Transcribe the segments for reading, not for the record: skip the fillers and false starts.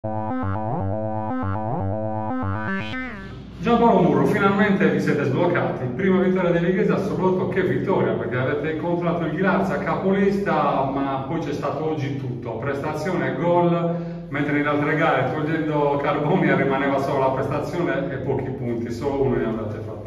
Giampaolo Murro, finalmente vi siete sbloccati. Prima vittoria di Lighesa, soprattutto che vittoria, perché avete incontrato il Ghilarza capolista, ma poi c'è stato oggi tutto, prestazione e gol, mentre nelle altre gare, togliendo Carboni, rimaneva solo la prestazione e pochi punti, solo uno ne avete fatto.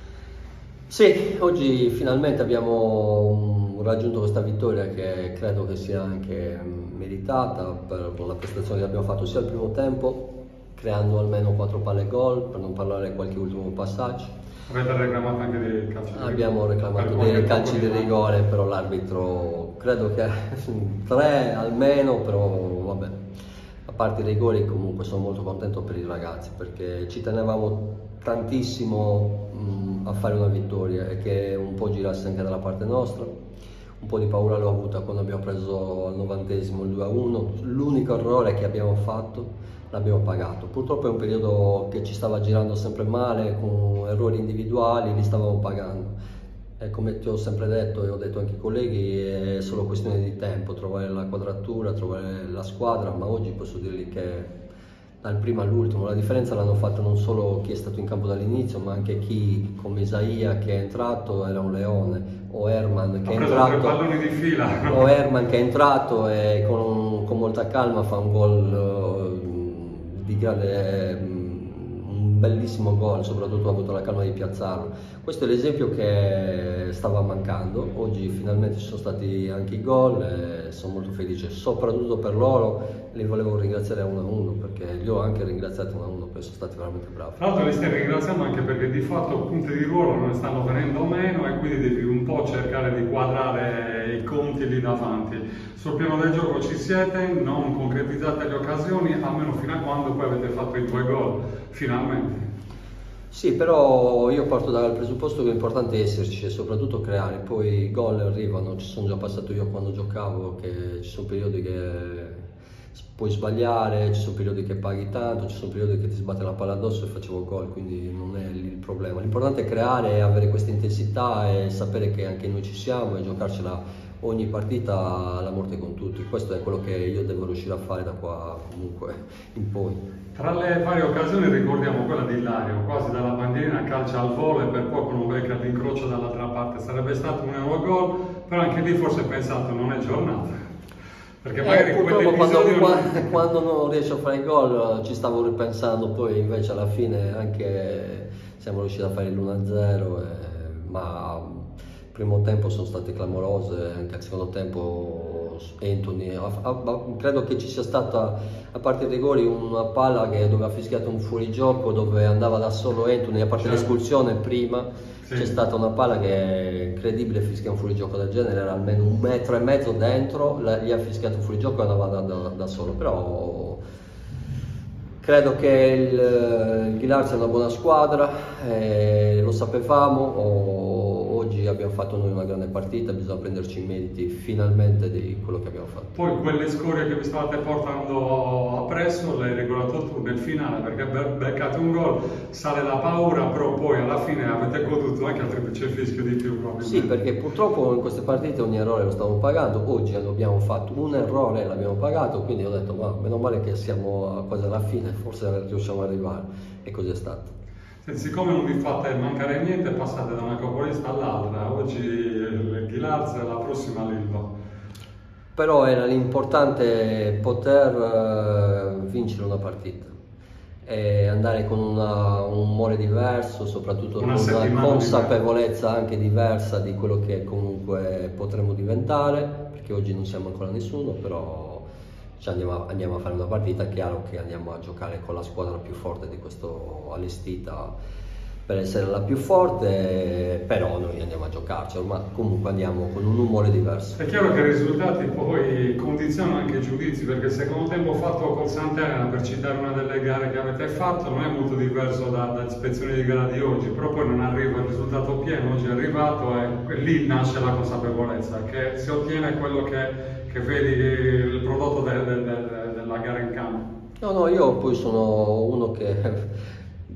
Sì, oggi finalmente abbiamo raggiunto questa vittoria che credo che sia anche meritata per la prestazione che abbiamo fatto sia al primo tempo, creando almeno 4 palle gol, per non parlare di qualche ultimo passaggio. Avete reclamato anche dei calci di rigore? Abbiamo reclamato dei calci di rigore, però l'arbitro credo che 3 almeno, però vabbè. A parte i rigori comunque sono molto contento per i ragazzi perché ci tenevamo tantissimo a fare una vittoria e che un po' girasse anche dalla parte nostra. Un po' di paura l'ho avuta quando abbiamo preso al 90esimo il 2-1. L'unico errore che abbiamo fatto l'abbiamo pagato. Purtroppo è un periodo che ci stava girando sempre male, con errori individuali, li stavamo pagando. E come ti ho sempre detto e ho detto anche ai colleghi, è solo questione di tempo trovare la quadratura, trovare la squadra, ma oggi posso dirgli che dal primo all'ultimo la differenza l'hanno fatta non solo chi è stato in campo dall'inizio, ma anche chi come Isaia che è entrato era un leone, o Herman che è entrato, palloni di fila. o Herman che è entrato e con molta calma fa un gol di grande, un bellissimo gol, soprattutto ha avuto la calma di piazzarlo. Questo è l'esempio che stava mancando. Oggi finalmente ci sono stati anche i gol e sono molto felice, soprattutto per loro. Li volevo ringraziare a uno a uno perché li ho anche ringraziati uno a uno perché sono stati veramente bravi. Tra l'altro li stai ringraziando anche perché di fatto punti di ruolo non ne stanno venendo meno e quindi devi un po' cercare di quadrare i conti lì davanti. Sul piano del gioco ci siete, non concretizzate le occasioni, almeno fino a quando poi avete fatto i 2 gol, finalmente. Sì, però io parto dal presupposto che l'importante è esserci e soprattutto creare, poi i gol arrivano, ci sono già passato io quando giocavo, che ci sono periodi che puoi sbagliare, ci sono periodi che paghi tanto, ci sono periodi che ti sbatte la palla addosso e facevo gol, quindi non è lì il problema. L'importante è creare, avere questa intensità e sapere che anche noi ci siamo e giocarcela ogni partita alla morte con tutti. Questo è quello che io devo riuscire a fare da qua comunque in poi. Tra le varie occasioni ricordiamo quella di Ilario, quasi dalla bandierina calcia al volo e per poco non becca l'incrocio dall'altra parte. Sarebbe stato un Eurogol, però anche lì forse ho pensato non è giornata. Perché magari purtroppo quell'episodio quando non riesci a fare il gol ci stavo ripensando, poi invece alla fine anche siamo riusciti a fare l'1-0, ma il primo tempo sono state clamorose, anche al secondo tempo Anthony, credo che ci sia stata, a parte i rigori, una palla dove ha fischiato un fuorigioco dove andava da solo Anthony, a parte l'espulsione prima. Sì. C'è stata una palla che è incredibile, fischia un fuorigioco del genere, era almeno 1,5 metri dentro, gli ha fischiato un fuorigioco e andava da solo, però credo che il Ghilarza è una buona squadra, lo sapevamo, oggi abbiamo fatto noi una grande partita, bisogna prenderci i meriti finalmente di quello che abbiamo fatto. Poi quelle scorie che vi stavate portando appresso le hai regolato tu nel finale perché beccate un gol, sale la paura, però poi alla fine avete goduto anche al triplice fischio di più probabilmente. Sì, perché purtroppo in queste partite ogni errore lo stiamo pagando, oggi abbiamo fatto un errore e l'abbiamo pagato, quindi ho detto ma meno male che siamo quasi alla fine, forse riusciamo ad arrivare e così è stato. Siccome non vi fate mancare niente, passate da una capolista all'altra, oggi il Ghilarza e la prossima l'Ilva. Però era l'importante poter vincere una partita e andare con un umore diverso, soprattutto con una consapevolezza anche diversa di quello che comunque potremo diventare, perché oggi non siamo ancora nessuno, però andiamo a fare una partita. È chiaro che andiamo a giocare con la squadra più forte di questo allestita per essere la più forte, però noi andiamo a giocarci, ma comunque andiamo con un umore diverso. È chiaro che i risultati poi condizionano anche i giudizi, perché il secondo tempo fatto col Sant'Elena, per citare una delle gare che avete fatto, non è molto diverso dall'ispezione di gara di oggi, però poi non arriva il risultato pieno, oggi è arrivato e lì nasce la consapevolezza, che si ottiene quello che vedi il prodotto della gara in campo. No, io poi sono uno che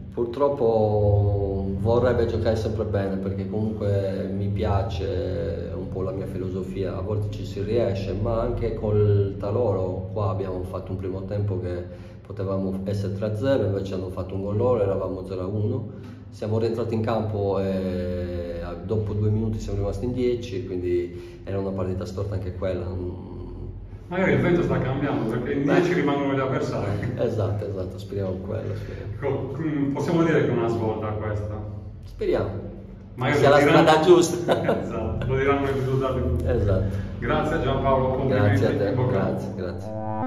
purtroppo vorrebbe giocare sempre bene perché comunque mi piace un po' la mia filosofia, a volte ci si riesce, ma anche col Taloro qua abbiamo fatto un primo tempo che potevamo essere 3-0, invece hanno fatto un gol loro, eravamo 0-1. Siamo rientrati in campo e dopo 2 minuti siamo rimasti in 10, quindi era una partita storta anche quella. Magari il vento sta cambiando perché in 10 rimangono gli avversari. Esatto, speriamo quello. Possiamo dire che è una svolta questa. Speriamo. Magari sia la strada giusta. Esatto, lo diranno i risultati. Esatto. Grazie Giampaolo, complimenti. Grazie a te, grazie.